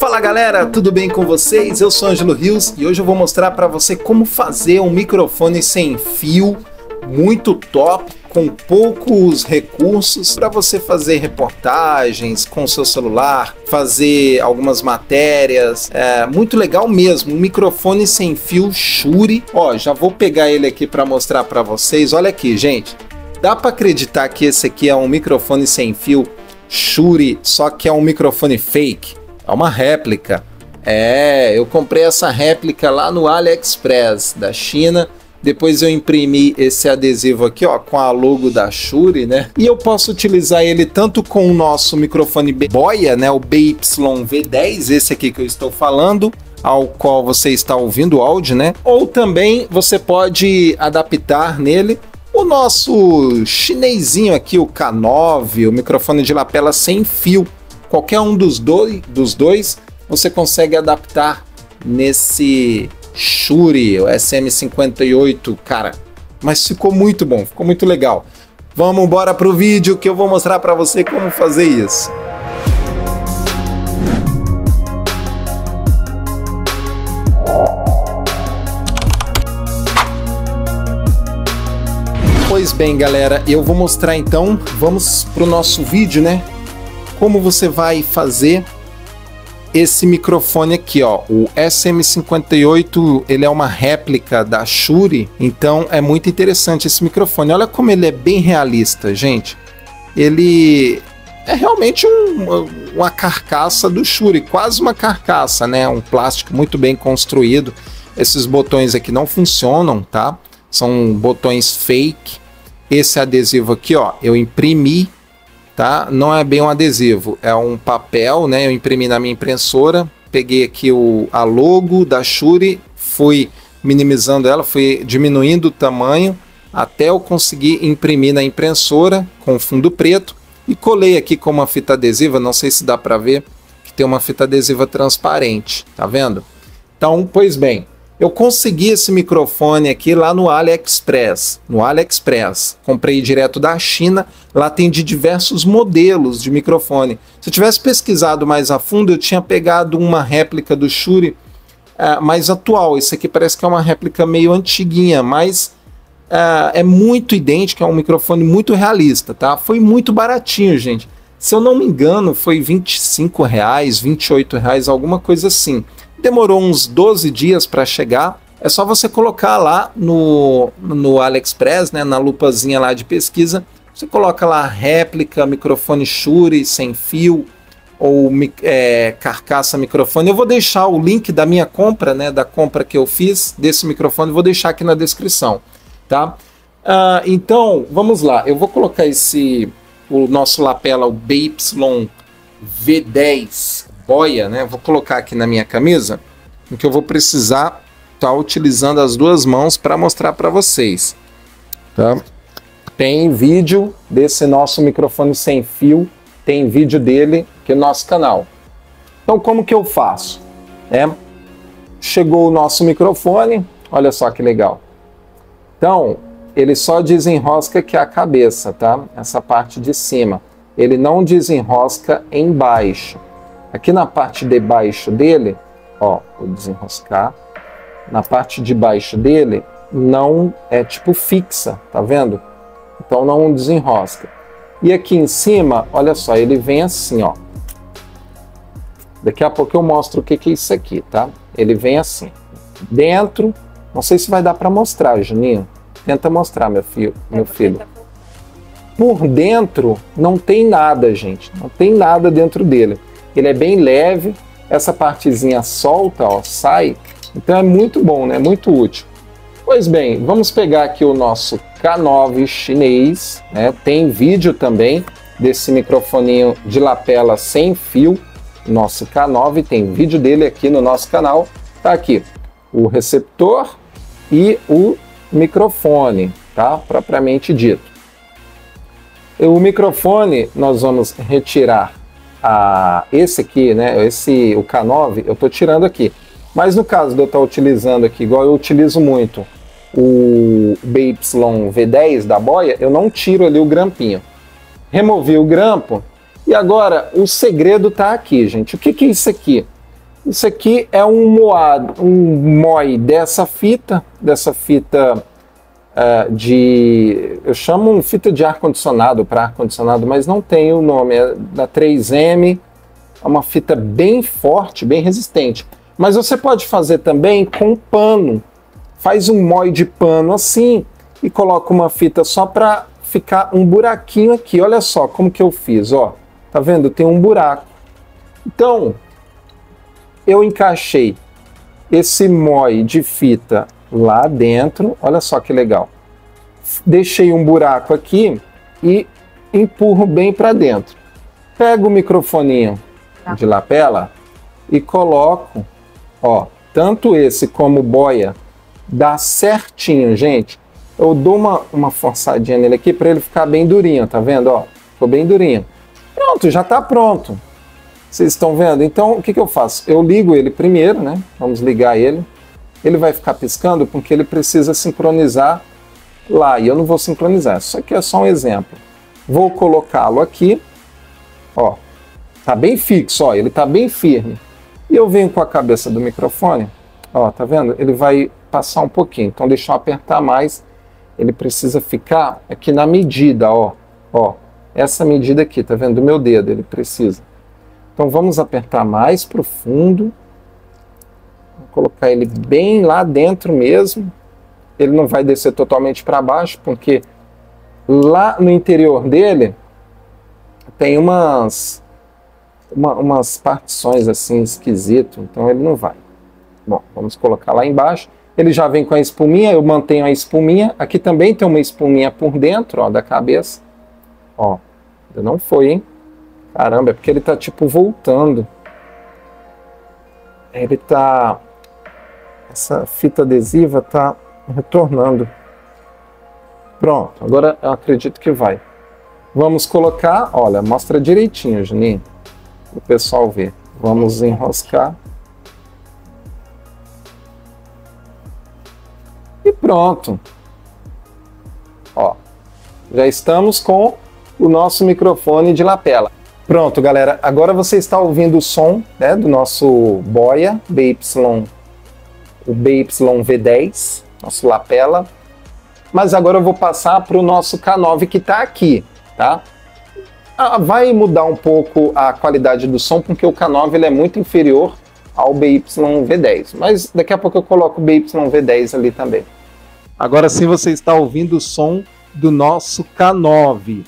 Fala galera, tudo bem com vocês? Eu sou Ângelo Rios e hoje eu vou mostrar para você como fazer um microfone sem fio muito top, com poucos recursos, para você fazer reportagens com seu celular, fazer algumas matérias. É muito legal mesmo, um microfone sem fio Shure. Ó, já vou pegar ele aqui para mostrar para vocês. Olha aqui, gente. Dá para acreditar que esse aqui é um microfone sem fio Shure, só que é um microfone fake? É uma réplica. Eu comprei essa réplica lá no AliExpress da China. Depois eu imprimi esse adesivo aqui, ó, com a logo da Shure, né? E eu posso utilizar ele tanto com o nosso microfone boia, né? O BYV10, esse aqui que eu estou falando, ao qual você está ouvindo o áudio, né? Ou também você pode adaptar nele o nosso chinesinho aqui, o K9, o microfone de lapela sem fio. Qualquer um dos dois você consegue adaptar nesse Shure, o SM58, cara. Mas ficou muito bom, ficou muito legal. Vamos embora para o vídeo que eu vou mostrar para você como fazer isso. Pois bem, galera, eu vou mostrar então, vamos para o nosso vídeo, né? Como você vai fazer esse microfone aqui, ó, o SM58, ele é uma réplica da Shure, então é muito interessante esse microfone. Olha como ele é bem realista, gente. Ele é realmente uma carcaça do Shure, quase uma carcaça, né? Um plástico muito bem construído. Esses botões aqui não funcionam, tá? São botões fake. Esse adesivo aqui, ó, eu imprimi, tá? Não é bem um adesivo, é um papel, né? Eu imprimi na minha impressora, peguei aqui a logo da Shure, fui minimizando ela, fui diminuindo o tamanho até eu conseguir imprimir na impressora com fundo preto e colei aqui com uma fita adesiva. Não sei se dá para ver que tem uma fita adesiva transparente, tá vendo? Então, pois bem, eu consegui esse microfone aqui lá no AliExpress. Comprei direto da China. Lá tem de diversos modelos de microfone. Se eu tivesse pesquisado mais a fundo, eu tinha pegado uma réplica do Shure mais atual. Esse aqui parece que é uma réplica meio antiguinha, mas é muito idêntico, é um microfone muito realista, tá? Foi muito baratinho, gente. Se eu não me engano, foi R$25, R$28, alguma coisa assim. Demorou uns 12 dias para chegar. É só você colocar lá no AliExpress, né, na lupazinha lá de pesquisa. Você coloca lá réplica, microfone Shure sem fio ou carcaça microfone. Eu vou deixar o link da minha compra, né, da compra que eu fiz desse microfone, vou deixar aqui na descrição, tá? Então, vamos lá. Eu vou colocar o nosso lapela, o BYV10 boia, né? Vou colocar aqui na minha camisa, que eu vou precisar estar utilizando as duas mãos para mostrar para vocês, tá? Tem vídeo desse nosso microfone sem fio, tem vídeo dele aqui no nosso canal. Então, como que eu faço? Chegou o nosso microfone, olha só que legal. Então, ele só desenrosca aqui a cabeça, tá? Essa parte de cima. Ele não desenrosca embaixo. Aqui na parte de baixo dele, ó, vou desenroscar. Na parte de baixo dele, não é tipo fixa, tá vendo? Então não desenrosca. E aqui em cima, olha só, ele vem assim, ó. Daqui a pouco eu mostro o que é isso aqui, tá? Ele vem assim. Dentro, não sei se vai dar para mostrar, Juninho. Tenta mostrar, meu filho. Por dentro, não tem nada, gente. Não tem nada dentro dele. Ele é bem leve, essa partezinha solta, ó, sai, então é muito bom, né? Muito útil. Pois bem, vamos pegar aqui o nosso K9 chinês, né? Tem vídeo também desse microfoninho de lapela sem fio, nosso K9, tem vídeo dele aqui no nosso canal. Tá aqui o receptor e o microfone, tá? Propriamente dito. O microfone nós vamos retirar esse aqui, né? O K9, eu estou tirando aqui. Mas no caso de eu estar utilizando aqui, igual eu utilizo muito o BYV10 da boia, eu não tiro ali o grampinho. Removi o grampo e agora o segredo está aqui, gente. O que é isso aqui? Isso aqui é um MOI dessa fita eu chamo fita de ar-condicionado para ar-condicionado, mas não tem o nome, é da 3M, é uma fita bem forte, bem resistente. Mas você pode fazer também com pano, faz um MOI de pano assim e coloca uma fita só para ficar um buraquinho aqui. Olha só como que eu fiz, ó, tá vendo? Tem um buraco. Então, eu encaixei esse MOI de fita lá dentro, olha só que legal. Deixei um buraco aqui e empurro bem para dentro. Pego o microfoninho de lapela e coloco, ó, tanto esse como o boia, dá certinho, gente. Eu dou uma forçadinha nele aqui para ele ficar bem durinho, tá vendo, ó? Ficou bem durinho. Pronto, já tá pronto. Vocês estão vendo? Então, o que eu faço? Eu ligo ele primeiro, né? Vamos ligar ele. Ele vai ficar piscando porque ele precisa sincronizar lá. E eu não vou sincronizar. Isso aqui é só um exemplo. Vou colocá-lo aqui. Ó, tá bem fixo, ó. Ele tá bem firme. E eu venho com a cabeça do microfone. Ó, tá vendo? Ele vai passar um pouquinho. Então, deixa eu apertar mais. Ele precisa ficar aqui na medida, ó. Ó, essa medida aqui, tá vendo? Do meu dedo, ele precisa. Então vamos apertar mais profundo. Vou colocar ele bem lá dentro mesmo. Ele não vai descer totalmente para baixo, porque lá no interior dele tem umas partições assim esquisito, então ele não vai. Bom, vamos colocar lá embaixo. Ele já vem com a espuminha, eu mantenho a espuminha. Aqui também tem uma espuminha por dentro, ó, da cabeça. Ó, ainda não foi, hein? Caramba, é porque ele tá tipo voltando. Ele tá... Essa fita adesiva tá retornando. Pronto, agora eu acredito que vai. Vamos colocar... Olha, mostra direitinho, Juninho, para o pessoal ver. Vamos enroscar. E pronto. Ó, já estamos com o nosso microfone de lapela. Pronto, galera, agora você está ouvindo o som, né, do nosso boia o BY-V10, nosso lapela. Mas agora eu vou passar para o nosso K9 que está aqui, tá? Vai mudar um pouco a qualidade do som, porque o K9 ele é muito inferior ao BY-V10. Mas daqui a pouco eu coloco o BY-V10 ali também. Agora sim você está ouvindo o som do nosso K9.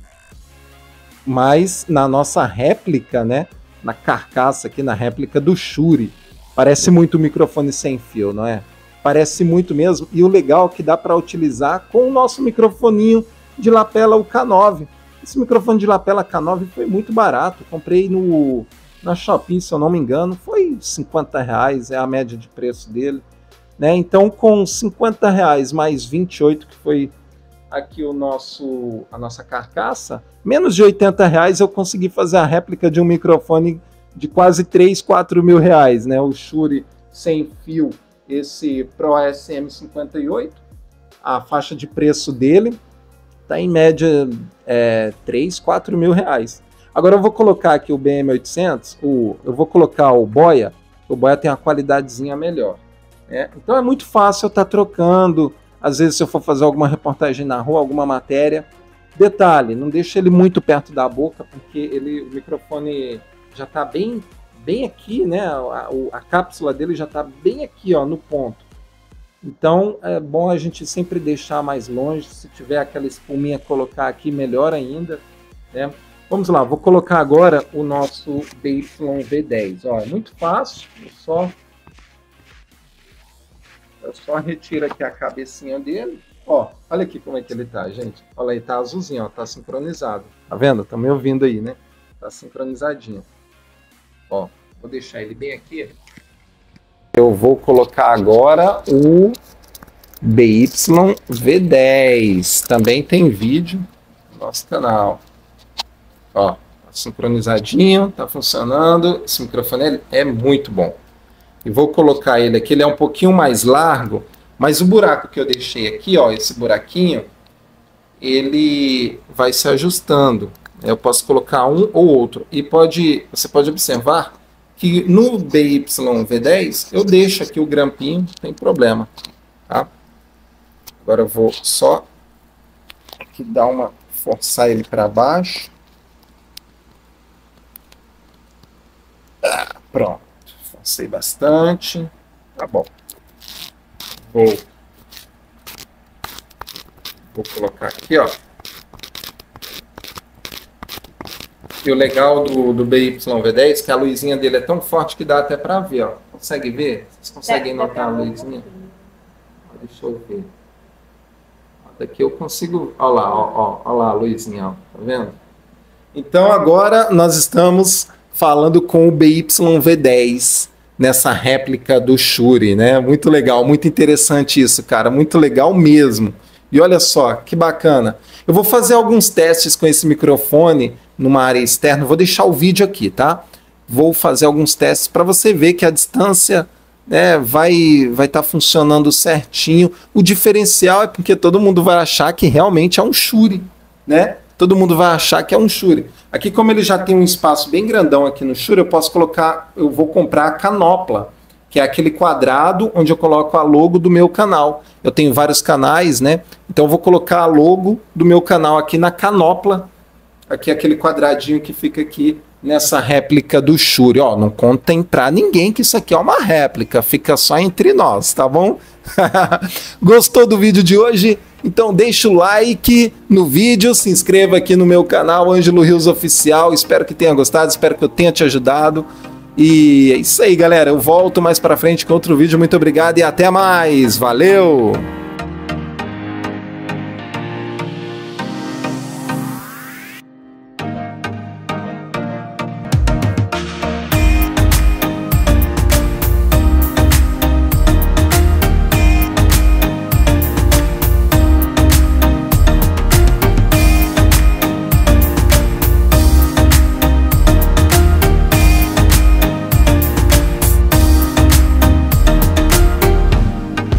Mas na nossa réplica, né, na carcaça aqui, na réplica do Shure, parece muito um microfone sem fio, não é? Parece muito mesmo, e o legal é que dá para utilizar com o nosso microfoninho de lapela, o K9. Esse microfone de lapela K9 foi muito barato, comprei na Shopee, se eu não me engano, foi R$50, é a média de preço dele, né? Então com R$50 mais 28, que foi aqui a nossa carcaça, menos de R$80 eu consegui fazer a réplica de um microfone de quase 3-4 mil reais, né? O Shure sem fio, esse Pro SM58, a faixa de preço dele está em média 3-4 mil reais. Agora eu vou colocar aqui o BM800, eu vou colocar o boia tem uma qualidadezinha melhor, né? Então é muito fácil eu estar trocando. Às vezes, se eu for fazer alguma reportagem na rua, alguma matéria. Detalhe, não deixa ele muito perto da boca, porque o microfone já está bem aqui, né? A cápsula dele já está bem aqui, ó, no ponto. Então, é bom a gente sempre deixar mais longe. Se tiver aquela espuminha, colocar aqui, melhor ainda, né? Vamos lá, vou colocar agora o nosso BY-V10. Ó, é muito fácil, eu só retiro aqui a cabecinha dele. Ó, olha aqui como é que ele tá, gente. Olha aí, tá azulzinho, ó, tá sincronizado. Tá vendo? Tá me ouvindo aí, né? Tá sincronizadinho. Ó, vou deixar ele bem aqui. Eu vou colocar agora o BY-V10. Também tem vídeo no nosso canal. Ó, tá sincronizadinho, tá funcionando. Esse microfone é muito bom. E vou colocar ele aqui, ele é um pouquinho mais largo, mas o buraco que eu deixei aqui, ó, esse buraquinho, ele vai se ajustando. Eu posso colocar um ou outro. E você pode observar que no BYV10 eu deixo aqui o grampinho, não tem problema, tá? Agora eu vou só aqui dar uma, forçar ele para baixo. Pronto, forcei bastante, tá bom. Vou colocar aqui, ó. E o legal do BYV10 é que a luzinha dele é tão forte que dá até para ver, ó. Consegue ver? Vocês conseguem notar a luzinha? Deixa eu ver. Daqui eu consigo... Olha lá, ó lá a luzinha, ó. Tá vendo? Então agora nós estamos falando com o BYV10 nessa réplica do Shure, né? Muito legal, muito interessante isso, cara. Muito legal mesmo. E olha só, que bacana. Eu vou fazer alguns testes com esse microfone numa área externa. Vou deixar o vídeo aqui, tá? Vou fazer alguns testes para você ver que a distância, né, vai estar funcionando certinho. O diferencial é porque todo mundo vai achar que realmente é um Shure, né? Todo mundo vai achar que é um Shure. Aqui, como ele já tem um espaço bem grandão aqui no Shure, eu posso colocar, eu vou comprar a canopla, que é aquele quadrado onde eu coloco a logo do meu canal. Eu tenho vários canais, né? Então eu vou colocar a logo do meu canal aqui na canopla. Aqui aquele quadradinho que fica aqui nessa réplica do Shure. Ó, não contem pra ninguém que isso aqui é uma réplica. Fica só entre nós, tá bom? Gostou do vídeo de hoje? Então deixa o like no vídeo, se inscreva aqui no meu canal Ângelo Rios Oficial. Espero que tenha gostado, espero que eu tenha te ajudado. E é isso aí, galera. Eu volto mais pra frente com outro vídeo. Muito obrigado e até mais. Valeu!